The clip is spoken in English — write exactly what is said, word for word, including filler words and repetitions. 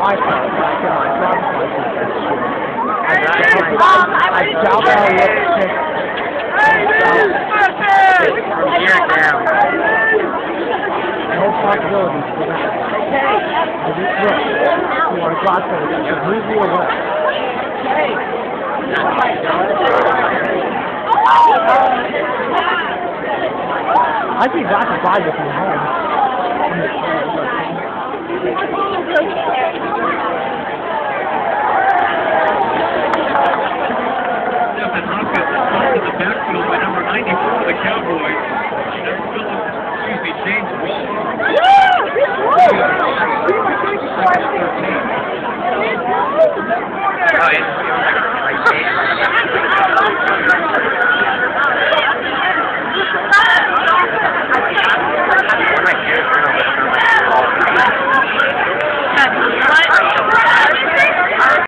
my car. I get my driver's license. I doubt I'll look sick. Here now. No possibilities for that. I just look. You want to go out there and move you away. I think that's a body if you home. Stephen Hopkins is in the backfield by number ninety-four of the Cowboys.